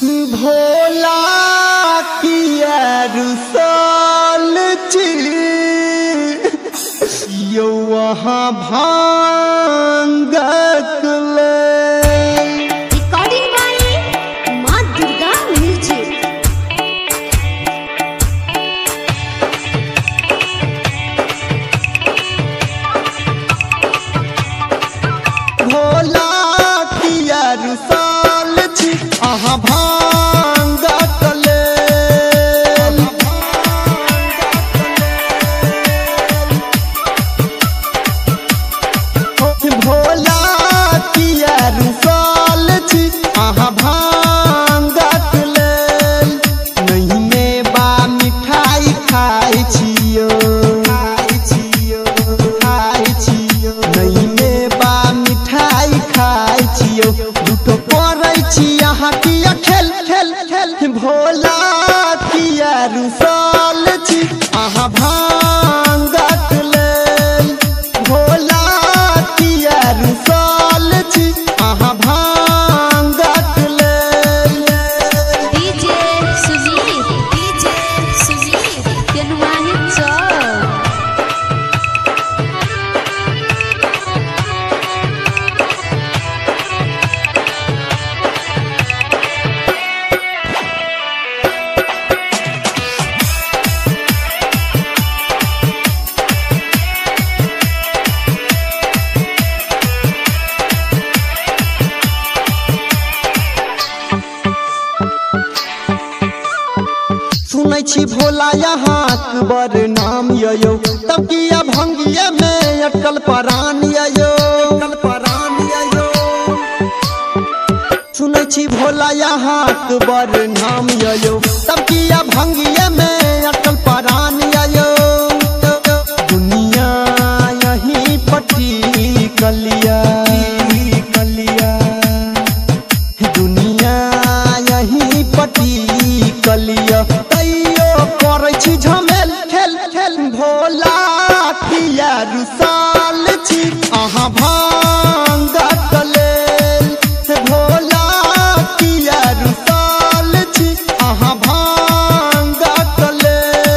भोला किया रुसल यो वहाँ भांगत ले। रिकॉर्डिंग बाय माँ दुर्गा म्यूजिक। भोला किया रुसल अहाँ भांगत ले। भोला किया रुसल अहाँ भांगत ले। नहीं में बा मिठाई खाई छियो नहीं में बा मिठाई खाई छियो। दुटो पड़ै छी अहाँ किया खेल खेल खेल। भोला किया रुसल अहाँ भांगत ले। भोला किया रुसल अहाँ भांगत ले। डीजे सुजीत तेनुमानी चौक। सुनै छी भोला यहाँ बड़ नाम यो। तब किया भंगिया में अटकल परान यो। सुनै छी भोला यहाँ बड़ नाम यो। तब किया भंगिया में अटकल परान यो। दुनिया यहीं पटी कलिया दुनिया यहीं पटी कलिया। झमेल खेल खेल। भोला किया रुसल अहाँ भांगत ले। भोला किया रुसल अहाँ भांगत ले।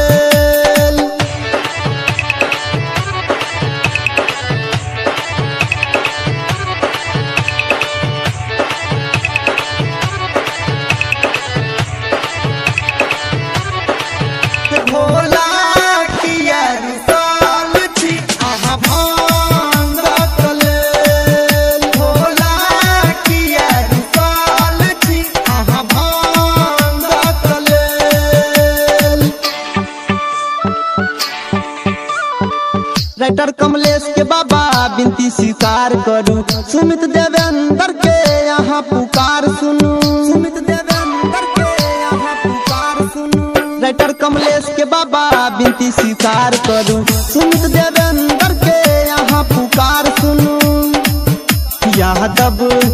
भोला किया रुसल अहाँ भांगत ले। भोला किया रुसल अहाँ भांगत ले। राइटर कमलेश के बाबा बिनती स्वीकार करू। सुमित देवेंद्र के यहाँ पुकार सुनू। राइटर कमलेश के बाबा बिनती स्वीकार करू। सुमित देवेंद्र के यहाँ पुकार सुनू। यादव